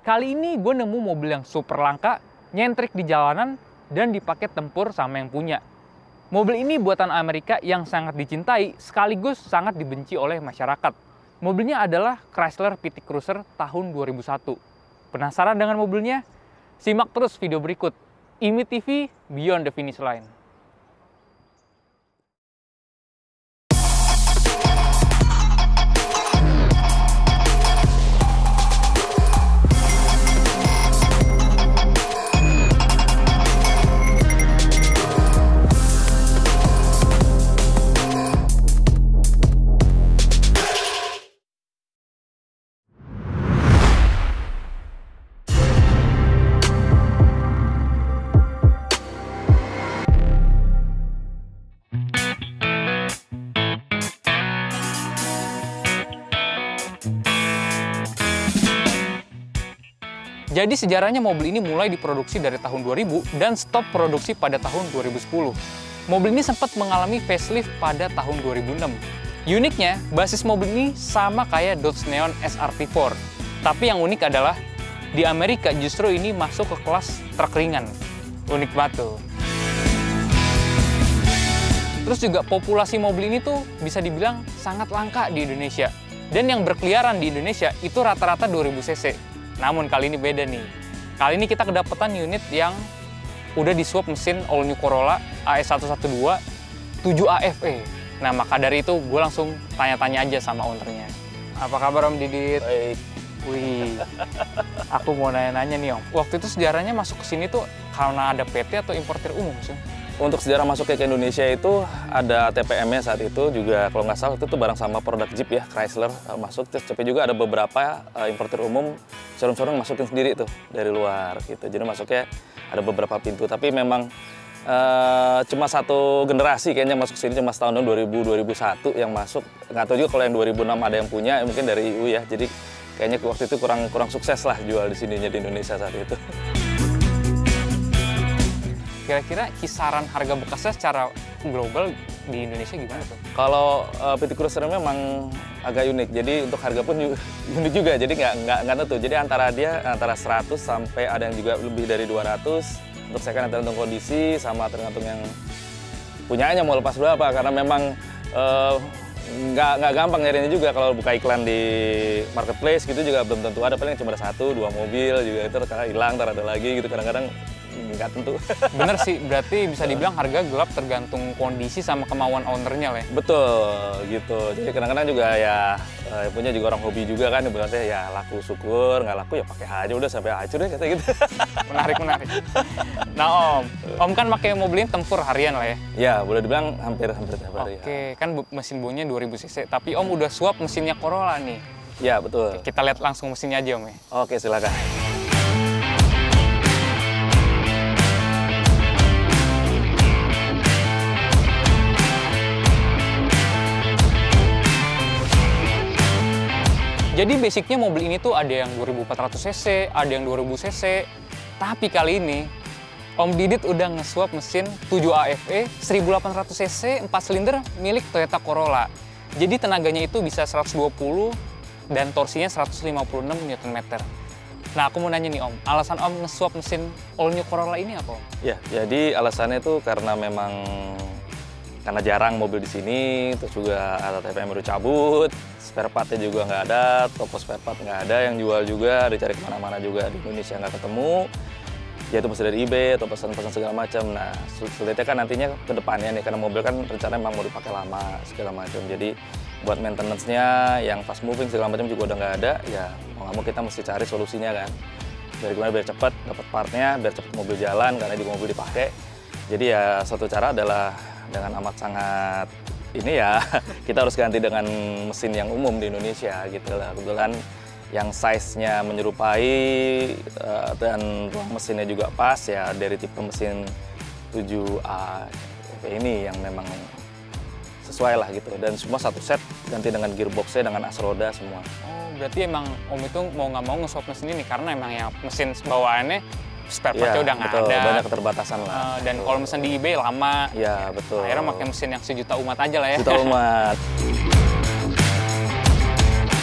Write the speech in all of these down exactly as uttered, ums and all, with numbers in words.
Kali ini gue nemu mobil yang super langka, nyentrik di jalanan, dan dipakai tempur sama yang punya. Mobil ini buatan Amerika yang sangat dicintai, sekaligus sangat dibenci oleh masyarakat. Mobilnya adalah Chrysler P T Cruiser tahun dua ribu satu. Penasaran dengan mobilnya? Simak terus video berikut. I M I T V Beyond the Finish Line. Jadi sejarahnya mobil ini mulai diproduksi dari tahun dua ribu dan stop produksi pada tahun dua ribu sepuluh. Mobil ini sempat mengalami facelift pada tahun dua ribu enam. Uniknya, basis mobil ini sama kayak Dodge Neon S R T empat. Tapi yang unik adalah, di Amerika justru ini masuk ke kelas truk ringan. Unik banget tuh. Terus juga populasi mobil ini tuh bisa dibilang sangat langka di Indonesia. Dan yang berkeliaran di Indonesia itu rata-rata dua ribu cc. Namun kali ini beda nih. Kali ini kita kedapatan unit yang udah disuap mesin all new Corolla A S seratus dua belas tujuh A F E. Nah, maka dari itu gue langsung tanya-tanya aja sama ownernya. Apa kabar Om Didit? Baik. Wih, aku mau nanya-nanya nih Om. Waktu itu sejarahnya masuk ke sini tuh karena ada P T atau importir umum sih? Untuk sejarah masuknya ke Indonesia itu ada T P M-nya saat itu juga, kalau nggak salah itu tuh bareng sama produk Jeep ya, Chrysler uh, masuk. Terus tapi juga ada beberapa uh, importir umum, showroom-showroom masukin sendiri tuh dari luar gitu. Jadi masuknya ada beberapa pintu, tapi memang uh, cuma satu generasi kayaknya masuk sini, cuma setahun dua ribu dua ribu satu yang masuk. Nggak tahu juga kalau yang dua ribu enam ada yang punya, mungkin dari I U ya. Jadi kayaknya waktu itu kurang kurang sukses lah jual di sininya di Indonesia saat itu. Kira-kira kisaran harga bekasnya secara global di Indonesia gimana tuh? Kalau uh, P T Cruiser memang agak unik, jadi untuk harga pun unik juga, jadi nggak nggak nggak tentu. Jadi antara dia antara seratus sampai ada yang juga lebih dari dua ratus. Untuk saya kan tergantung kondisi sama tergantung yang punyanya mau lepas berapa, karena memang uh, nggak nggak gampang nyarinya juga. Kalau buka iklan di marketplace gitu juga belum tentu ada, paling cuma ada satu dua mobil juga, itu karena hilang, ntar ada lagi gitu, kadang-kadang nggak tentu. Bener sih, berarti bisa dibilang harga gelap tergantung kondisi sama kemauan ownernya lah ya? Betul, gitu. Jadi kadang-kadang juga ya, eh, punya juga orang hobi juga kan, berarti ya laku syukur, nggak laku ya pakai aja udah sampai hancur deh katanya gitu. Menarik, menarik. Nah Om, Om kan pakai mobil ini tempur harian lah ya? Ya, boleh dibilang hampir-hampir tiap hari. Oke, ya. Kan mesin bunyinya dua ribu cc, tapi Om udah suap mesinnya Corolla nih. Ya, betul. Oke, kita lihat langsung mesinnya aja Om ya? Oke, silakan. Jadi basicnya mobil ini tuh ada yang dua ribu empat ratus cc, ada yang dua ribu cc. Tapi kali ini Om Didit udah ngesuap mesin tujuh A F E seribu delapan ratus cc empat silinder milik Toyota Corolla. Jadi tenaganya itu bisa seratus dua puluh dan torsinya seratus lima puluh enam newton meter. Nah, aku mau nanya nih Om, alasan Om ngesuap mesin all new Corolla ini apa Om? Ya, jadi alasannya itu karena memang karena jarang mobil di sini, terus juga ada T P M baru cabut, spare partnya juga nggak ada, toko spare part nggak ada, yang jual juga, dicari kemana-mana juga di Indonesia nggak ketemu. Ya itu mesti dari eBay atau pesan-pesan segala macam. Nah, sulitnya kan nantinya ke depannya nih, karena mobil kan rencana memang mau dipakai lama segala macam. Jadi buat maintenance-nya yang fast moving segala macam juga udah nggak ada, ya mau nggak mau kita mesti cari solusinya kan. Dari gimana biar cepat dapat partnya, biar cepat mobil jalan karena di mobil dipakai. Jadi ya satu cara adalah dengan amat sangat ini ya kita harus ganti dengan mesin yang umum di Indonesia gitu lah. Kebetulan yang size-nya menyerupai uh, dan ruang mesinnya juga pas ya, dari tipe mesin tujuh A F E ini yang memang sesuai lah gitu, dan semua satu set ganti dengan gearbox-nya dengan as roda semua. Oh, berarti emang Om itu mau nggak mau nge-swap mesin ini karena emang yang mesin bawaannya spare part-nya ya, udah nggak betul, ada. Banyak keterbatasan lah. Uh, dan kalau mesin di eBay lama. Ya, betul. Akhirnya pakai mesin yang sejuta umat aja lah ya. Sejuta umat.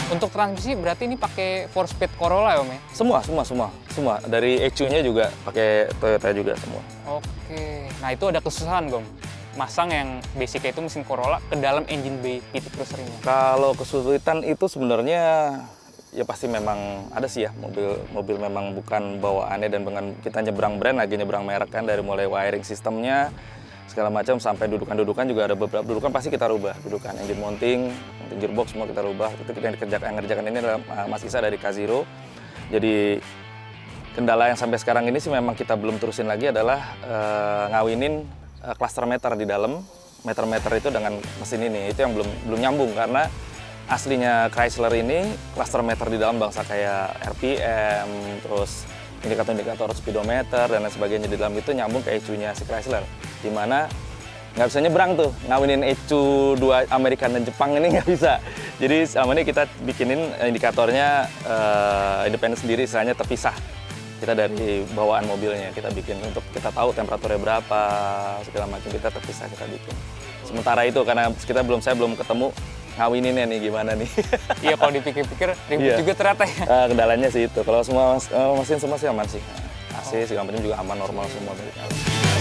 Untuk transmisi berarti ini pakai four speed Corolla ya Om ya? Semua, semua, semua, semua. Dari E C U-nya juga pakai Toyota juga semua. Oke, nah itu ada kesusahan Gom? Masang yang basicnya itu mesin Corolla ke dalam engine bay P T Cruiser ini? Kalau kesulitan itu sebenarnya ya pasti memang ada sih ya, mobil mobil memang bukan bawaannya, dan dengan kita nyebrang brand lagi nyebrang merek kan, dari mulai wiring sistemnya segala macam sampai dudukan-dudukan juga ada beberapa dudukan pasti kita rubah, dudukan engine mounting, mounting gearbox semua kita rubah. Itu kita yang dikerjakan, yang ngerjakan ini adalah Mas Isa dari K Zero. Jadi kendala yang sampai sekarang ini sih memang kita belum terusin lagi adalah uh, ngawinin uh, cluster meter di dalam. Meter-meter itu dengan mesin ini, itu yang belum belum nyambung karena aslinya Chrysler ini cluster meter di dalam bangsa kayak R P M, terus indikator-indikator speedometer dan lain sebagainya di dalam itu nyambung ke E C U-nya si Chrysler, dimana nggak bisa nyebrang tuh ngawinin E C U dua Amerika dan Jepang ini nggak bisa. Jadi selama ini kita bikinin indikatornya uh, independen sendiri, istilahnya terpisah. Kita dari bawaan mobilnya kita bikin untuk kita tahu temperaturnya berapa segala macam, kita terpisah kita bikin. Sementara itu karena kita belum saya belum ketemu ngawininnya nih gimana nih. Iya, kalau dipikir-pikir ribet Iya. juga ternyata ya. Uh, kendalanya sih itu. Kalau semua uh, mesin semua sih aman sih. A C segala macam juga aman, normal semua dari dalam.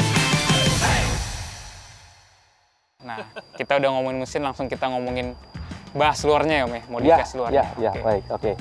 Nah, kita udah ngomongin mesin, langsung kita ngomongin bahas luarnya ya Om ya, modifikasi luarnya. Ya, ya, Oke. baik, oke.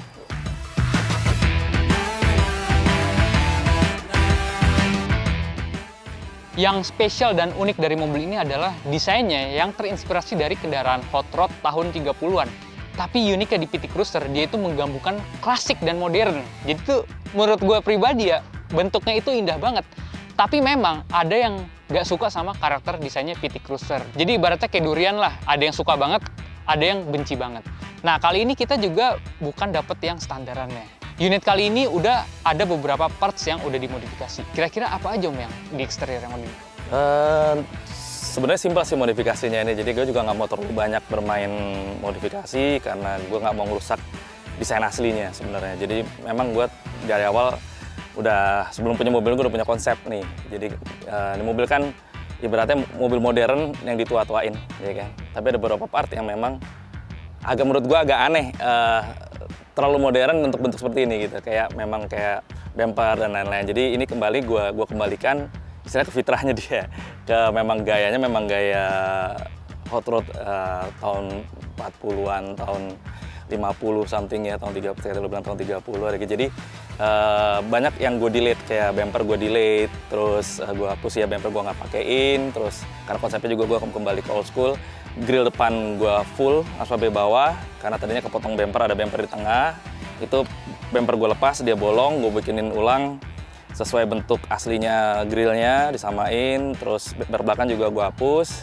Yang spesial dan unik dari mobil ini adalah desainnya yang terinspirasi dari kendaraan hot rod tahun tiga puluhan. Tapi uniknya di P T Cruiser, dia itu menggabungkan klasik dan modern. Jadi tuh menurut gue pribadi ya, bentuknya itu indah banget. Tapi memang ada yang nggak suka sama karakter desainnya P T Cruiser. Jadi ibaratnya kayak durian lah, ada yang suka banget, ada yang benci banget. Nah, kali ini kita juga bukan dapet yang standarannya. Unit kali ini udah ada beberapa parts yang udah dimodifikasi. Kira-kira apa aja Om yang di eksterior yang udah? Uh, Sebenarnya simpel sih modifikasinya ini. Jadi gue juga nggak mau terlalu banyak bermain modifikasi karena gue nggak mau ngerusak desain aslinya sebenarnya. Jadi memang gue dari awal udah sebelum punya mobil gue udah punya konsep nih. Jadi uh, ini mobil kan ibaratnya mobil modern yang ditua-tuain, ya kan. Tapi ada beberapa part yang memang agak menurut gue agak aneh. Uh, terlalu modern untuk bentuk seperti ini gitu, kayak memang kayak bumper dan lain-lain. Jadi ini kembali gua gua kembalikan istilahnya ke fitrahnya dia, ke memang gayanya memang gaya hot rod uh, tahun empat puluhan, tahun lima puluh something ya, tahun tiga puluh, saya bilang tahun tiga puluh. Jadi uh, banyak yang gue delete, kayak bumper gue delete, terus uh, gue hapus ya bumper gue nggak pakein, terus karena konsepnya juga gue kembali ke old school. Grill depan gue full, asfal bawah, karena tadinya kepotong bumper, ada bumper di tengah. Itu bumper gue lepas, dia bolong, gue bikinin ulang sesuai bentuk aslinya grillnya, disamain. Terus bumper belakang juga gue hapus.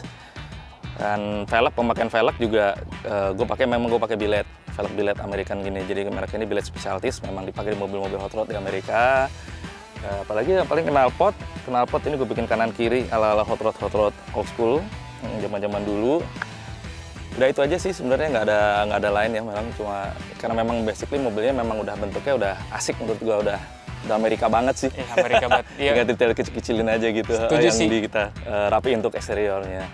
Dan velg, pemakaian velg juga uh, gue pakai memang gue pakai billet, velg billet American gini. Jadi merek ini billet specialties, memang dipakai di mobil-mobil hot rod di Amerika. Uh, apalagi yang paling knalpot, knalpot ini gue bikin kanan kiri ala-ala hot rod hot rod old school. Zaman-zaman dulu, udah itu aja sih sebenarnya, nggak ada nggak ada lain ya, memang cuma karena memang basically mobilnya memang udah bentuknya udah asik menurut gua, udah udah Amerika banget sih. Eh, Amerika banget. Iya. Tinggal detail kecil-kecilin aja gitu. Setuju yang sih. di kita uh, rapi untuk eksteriornya.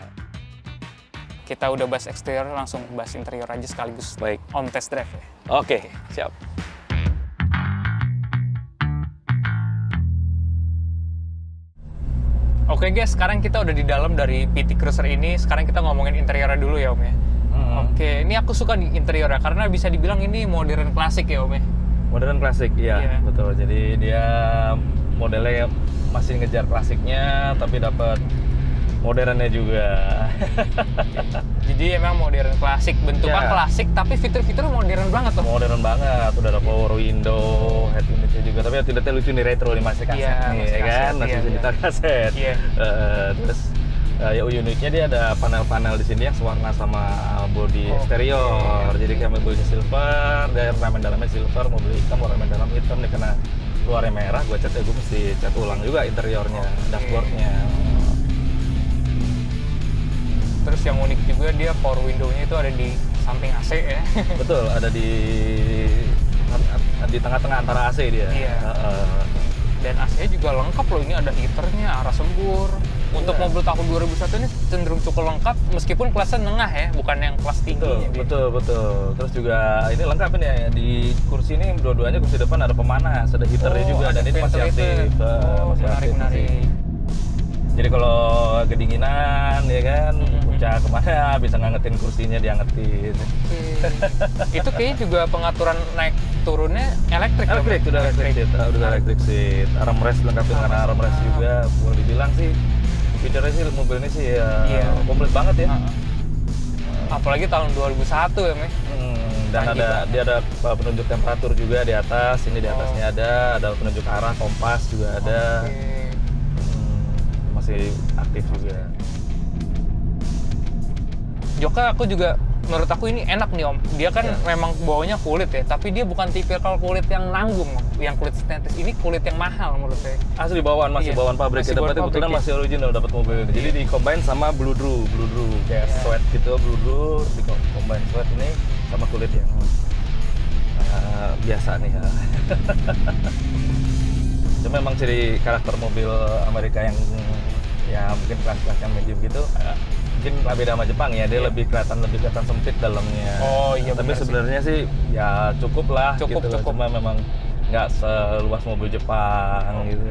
Kita udah bahas eksterior, langsung bahas interior aja sekaligus. Baik. Om test drive ya. Oke, siap. Oke guys, sekarang kita udah di dalam dari P T Cruiser ini. Sekarang kita ngomongin interiornya dulu ya Om ya. Hmm. Oke, ini aku suka di interiornya karena bisa dibilang ini modern klasik ya Om ya. Modern klasik, iya, Iya. betul. Jadi dia modelnya masih ngejar klasiknya, tapi dapat modernnya juga. Jadi emang modern klasik, bentuknya Ya. klasik tapi fitur-fitur modern banget tuh. Modern banget, udah ada power window, head unitnya juga. Tapi yang tidak lucu nih, retro nih, masih kaset Iya, nih, masih ya kan? kaset, Masih iya, bisa iya. nyetar kaset. Iya. Eh, terus eh, ya unitnya dia ada panel-panel di sini yang sewarna sama body Oke. eksterior. Jadi kayak mobilnya silver, dari ornamen dalamnya silver, mobil hitam, ornamen dalam hitam. Nih karena luarnya merah, gue cat ya gue mesti cat ulang juga interiornya, Oke. dashboardnya. Terus yang unik juga dia power window-nya itu ada di samping A C ya. Betul, ada di di tengah-tengah antara A C dia. Iya. Heeh. Dan A C-nya juga lengkap loh, ini ada heaternya, arah sembur, Untuk Iya. mobil tahun dua ribu satu ini cenderung cukup lengkap, meskipun kelasnya nengah ya, bukan yang kelas tinggi. Betul, betul, betul. Terus juga ini lengkap ini ya, di kursi ini dua-duanya kursi depan ada pemanas, ada heaternya Oh, juga, ada dan ini masih ventilator. aktif. eh, Oh, masih menarik, aktif menarik. masih. Jadi kalau kedinginan ya kan, Mhm. puncak kemana bisa ngangetin kursinya, diangetin. Oke. Itu kayaknya juga pengaturan naik turunnya elektrik. dong, Elektrik, ya? udah elektrik seat, ah, udah elektrik seat. Armrest lengkapin dengan Armrest armrest lengkap. juga. Boleh dibilang sih, fiturnya sih mobil ini sih ya Iya. komplit banget ya. Heeh. Apalagi tahun dua ribu satu ya, Meh. Hmm, dan Canggih ada banget. dia ada uh, penunjuk temperatur juga di atas. Ini di atasnya Oh. ada, ada penunjuk arah, kompas juga ada. Oke. Hmm, masih aktif juga. Joka aku juga menurut aku ini enak nih Om. Dia kan Ya. memang bawahnya kulit ya, tapi dia bukan tipikal kulit yang nanggung, Om. Yang kulit stainless ini kulit yang mahal menurut saya. Asli bawaan, masih Iya, bawaan pabrik. masih Kita bawaan berarti kebetulan pabrik, ya. masih original dapat mobil ini. Jadi di combine sama blue drew, blue drew kayak Iya. sweat gitu, blue drew di combine sweat ini sama kulit yang uh, biasa nih ya. Itu memang ciri karakter mobil Amerika yang ya mungkin kelas-kelas yang medium gitu. uh, Mungkin lah beda sama Jepang ya, dia Iya. lebih kelihatan lebih kelihatan sempit dalamnya. Oh, iya, Tapi benar sih. sebenarnya sih ya cukup lah Cukup, gitu. loh. cukup. Cuma memang nggak seluas mobil Jepang gitu.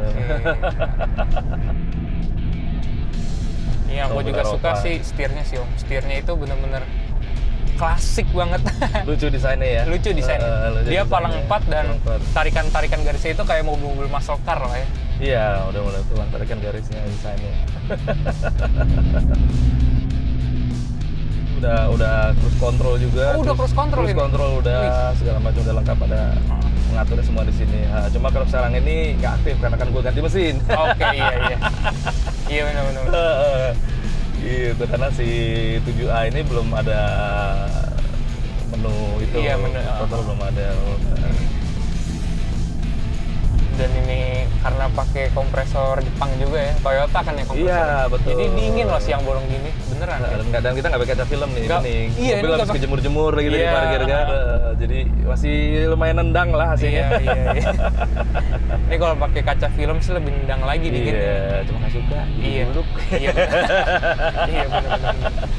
Iya, aku Mobil juga suka Eropa. sih setirnya sih Om. Setirnya itu bener-bener klasik banget. Lucu desainnya ya. Lucu desainnya. Eh, lucu Dia desainnya. palang empat dan Palang empat. tarikan-tarikan garisnya itu kayak mobil-mobil muscle car lah ya. Iya, udah mulai tuh tarikan garisnya desainnya. udah udah cruise control juga. Oh, udah cruise control Cruise ini? control udah segala macam udah lengkap, ada mengaturnya semua di sini. Nah, cuma kalau sekarang ini nggak aktif karena kan gue ganti mesin. Oke, iya iya. Iya benar-benar. Gitu, karena si tujuh A ini belum ada menu itu. Iya, menu. Control belum ada. Dan ini karena pakai kompresor Jepang juga ya, Toyota kan ya kompresor. Iya, betul. Jadi dingin loh siang bolong gini, beneran. Nah, ya? dan, nggak- dan kita nggak pakai kaca film nih, Nggak- bening. iya, Mobil ini habis nggak pakai- kejemur-jemur lagi di Iya. parkir kan. Eh, jadi masih lumayan nendang lah hasilnya. Iya, iya, iya. Ini kalau pakai kaca film sih lebih nendang lagi dikit. Iya, cuma nggak suka. Iya. Buluk. Iya, bener. Iya, benar-benar.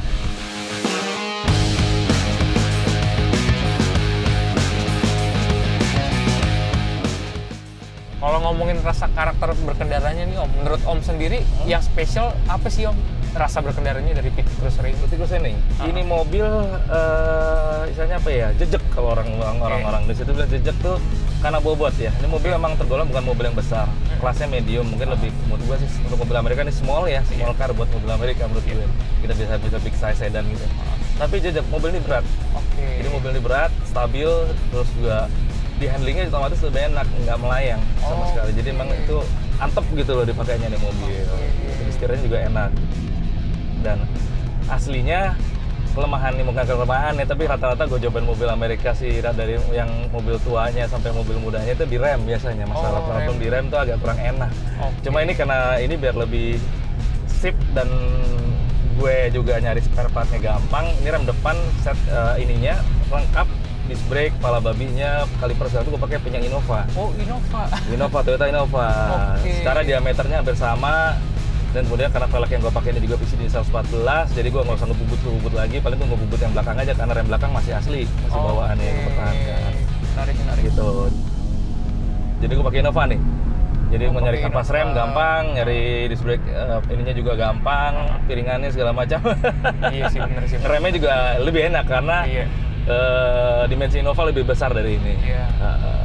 Kalau ngomongin rasa karakter berkendaranya nih Om, menurut Om sendiri yang spesial apa sih Om? Rasa berkendaranya dari P T Cruiser ini? Berarti gue ini, Ah. ini mobil eh istilahnya apa ya? Jejek kalau orang orang Oke. orang-orang di situ bilang jejek tuh karena bobot ya. Ini mobil memang tergolong bukan mobil yang besar, kelasnya medium, mungkin lebih menurut gue sih untuk mobil Amerika ini small ya, small car buat mobil Amerika menurut gue. Kita bisa bisa big size sedan gitu. Tapi jejek, mobil ini berat. Oke. Jadi mobil ini berat, stabil, terus juga di handlingnya otomatis lebih enak, nggak melayang sama Oh, sekali. Jadi oke. memang itu antep gitu loh dipakainya nih mobil. Oke. Jadi setirnya juga enak. Dan aslinya kelemahan nih, bukan kelemahan ya, tapi rata-rata gue cobain mobil Amerika sih dari yang mobil tuanya sampai mobil mudanya itu di rem biasanya. Masalah Oh, problem rem. di rem tuh agak kurang enak. Oke. Cuma ini karena ini biar lebih sip dan gue juga nyari spare partnya gampang. Ini rem depan set eh, ininya lengkap, disc brake, pala babinya, kaliper segala itu gue pakai punya Innova. Oh, Innova. Innova, Toyota Innova. Oke. Secara diameternya hampir sama. Dan kemudian karena velg yang gue pakai ini juga P C D seratus empat belas, jadi gue nggak usah ngebubut-ngebubut lagi, paling gue ngebubut yang belakang aja karena rem belakang masih asli, masih bawaannya yang dipertahankan. Menarik, menarik. Gitu. Jadi gue pakai Innova nih. Jadi Oh, mau nyari pakai kampas rem Innova. gampang, nyari disc brake eh, ininya juga gampang, piringannya segala macam. Iya sih, bener sih. bener. Remnya juga lebih enak karena Iya. eh, dimensi Innova lebih besar dari ini. Iya. Heeh.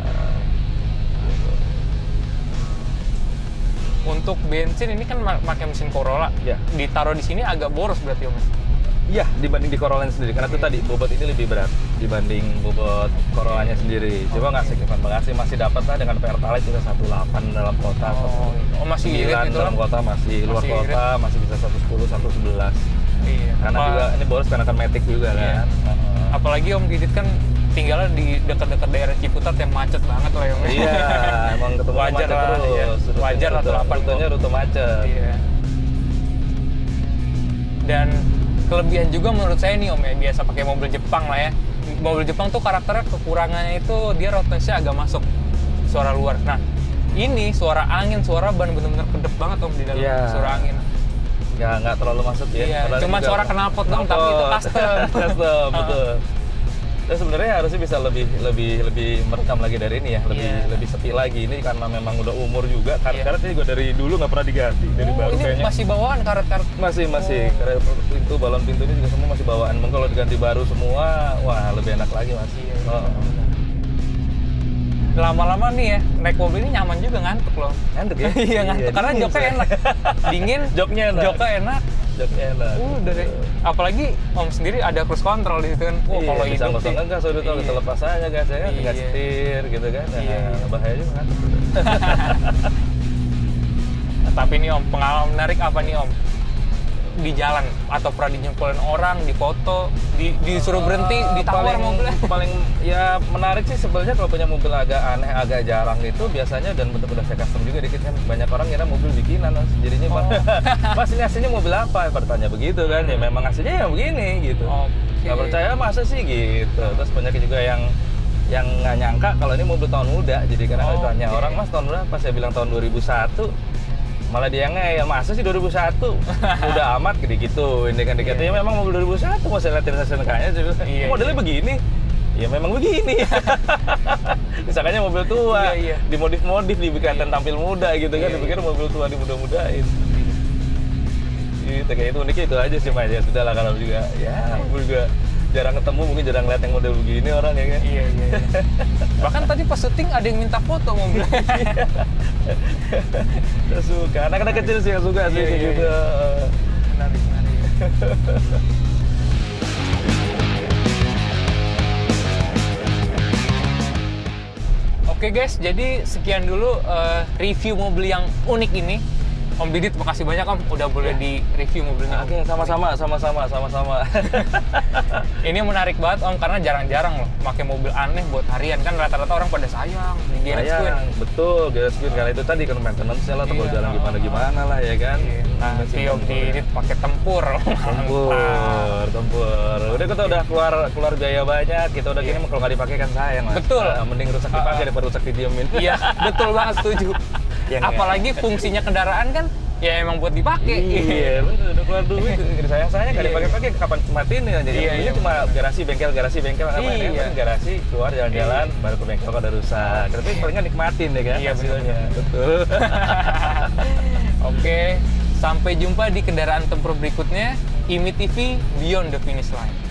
Untuk bensin ini kan ma- pakai mesin Corolla. Iya. Ditaruh di sini agak boros berarti Om. Iya, dibanding di Corolla sendiri. Karena itu tadi bobot ini lebih berat dibanding bobot Corollanya sendiri. Coba nggak signifikan banget sih, masih dapat lah dengan Pertalite kita satu koma delapan dalam kota. Oh, oh, masih irit sembilan itu dalam lah. kota, masih luar Masih kota masih bisa seratus sepuluh, seratus sebelas. Iya. Karena Apa- juga ini boros karena kan Matic juga Iya. kan. Heeh. apalagi Om Didit kan tinggalnya di dekat-dekat daerah Ciputat yang macet banget lah ya Om. Iya, emang ketemu Wajar macet lah, terus. iya. Rutenya Wajar lah, rute- delapan Rutenya kok. rute macet. Iya. Dan kelebihan juga menurut saya nih Om ya, biasa pakai mobil Jepang lah ya. Mobil Jepang tuh karakternya kekurangannya itu dia road noise-nya agak masuk suara luar. Nah, ini suara angin, suara ban bener-bener kedep banget Om di dalam Iya. suara angin. nggak nggak terlalu masuk ya. Iya, Karena cuman juga suara knalpot dong, tapi itu custom. Custom, betul. Terus sebenarnya harusnya bisa lebih lebih lebih merekam lagi dari ini ya, lebih Iya. lebih sepi lagi. Ini karena memang udah umur juga, karet-karetnya juga dari dulu nggak pernah diganti, dari Oh, baru ini kayaknya. masih bawaan karet-karet. Masih masih Oh. karet pintu, balon pintunya juga semua masih bawaan. Mungkin kalau diganti baru semua, wah lebih enak lagi mas. Iya, Oh. Lama-lama nih ya, naik mobil ini nyaman juga, ngantuk loh. Ngantuk ya? Iya, ngantuk karena dingin, joknya saya. enak. Dingin, Joknya enak. joknya enak. Joknya enak. Uh, dari apalagi Om sendiri ada cruise control di situ kan. Oh, Iya, kalau bisa hidup ngosong sih. gas udah tahu, Iya. terlepas aja gas ya kan, tinggal Iya. setir gitu kan. Nah, Iya, iya. bahaya juga kan. Nah, tapi nih Om, pengalaman menarik apa nih Om? Di jalan atau pernah dijempolin orang, difoto, di, disuruh berhenti, ditawar paling, mobilnya. paling ya menarik sih sebenarnya kalau punya mobil agak aneh, agak jarang itu biasanya, dan betul-betul saya custom juga dikit kan, banyak orang kira mobil bikinan mas, jadinya Oh. mas ini aslinya mobil apa, bertanya begitu kan, ya memang aslinya ya begini gitu. Oke. Nggak percaya masa sih gitu. Terus banyak juga yang yang nggak nyangka kalau ini mobil tahun muda, jadi karena Oh, ditanya oke. orang mas tahun berapa, saya bilang tahun dua ribu satu, malah dia ngeyel, masa sih dua ribu satu udah amat gede gitu, ini kan dikatanya memang mobil dua ribu satu, mau saya liatin S N K-nya sih, Iya, modelnya iya. begini, ya memang begini. Misalnya mobil tua, Iya, iya. dimodif-modif, dibikin tampil muda gitu kan, Iya, dipikir mobil tua dimudah-mudahin. Gitu, kayak itu uniknya itu aja sih mas, ya sudah lah kalau juga, ya mobil juga jarang ketemu, mungkin jarang lihat yang model begini orang ya kan. Iya, iya, iya. Bahkan tadi pas syuting ada yang minta foto mobil. Saya suka, anak-anak kecil sih yang suka sih Iya, kayak iya, gitu. Menarik, menarik. Oke guys, jadi sekian dulu eh, review mobil yang unik ini. Om Didit, makasih banyak Om, udah boleh di review mobilnya. Om. Oke, sama-sama, sama-sama, sama-sama. Ini menarik banget Om, karena jarang-jarang loh pakai mobil aneh buat harian. Kan rata-rata orang pada sayang di garage queen. Sayang, betul, garage queen karena itu tadi kan maintenance lah, atau Iya. jalan gimana-gimana lah ya kan. Nah, si Om Didit pakai tempur. Tempur, tempur. Udah kita udah keluar keluar biaya banyak, kita udah gini kalau nggak dipakai kan sayang mas. Betul. Nah, mending rusak dipakai daripada rusak didiemin. Iya, betul banget, setuju. Iya nggak? Apalagi fungsinya kendaraan kan ya emang buat dipakai. Iya, betul, udah keluar duit, sayang-sayang nggak Iya. dipakai-pakai, kapan matiin ya, jadi Iya, ini iya. cuma garasi, bengkel, garasi, bengkel, apa ini, Iya. kan garasi, keluar jalan-jalan, baru ke bengkel kalau udah rusak, tapi palingan nikmatin ya kan, Iya, hasilnya, betul. Oke, sampai jumpa di kendaraan tempur berikutnya. I M I T V Beyond the Finish Line.